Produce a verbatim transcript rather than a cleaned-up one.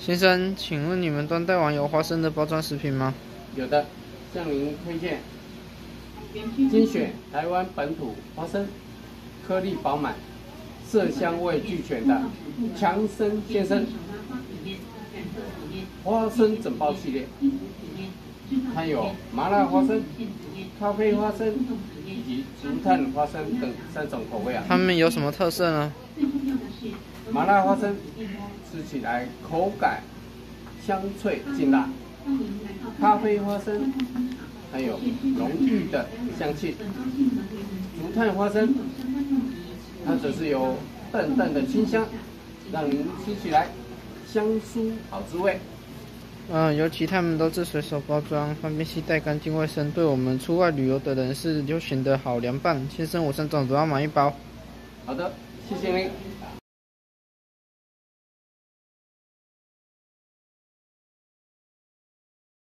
先生，请问你们端带网有花生的包装食品吗？ 有的，向您推荐精选台湾本土花生，颗粒饱满，色香味俱全的强生先生花生整包系列，它有麻辣花生、咖啡花生以及竹炭花生等三种口味啊。 它们有什么特色呢？ 麻辣花生吃起来口感香脆劲辣，咖啡花生还有浓郁的香气，竹炭花生它则是有淡淡的清香，让您吃起来香酥好滋味。 嗯，尤其它们都是随手包装，方便携带，干净卫生，对我们出外旅游的人是悠闲的好凉拌。先生，我三种都要买一包。 好的，谢谢您。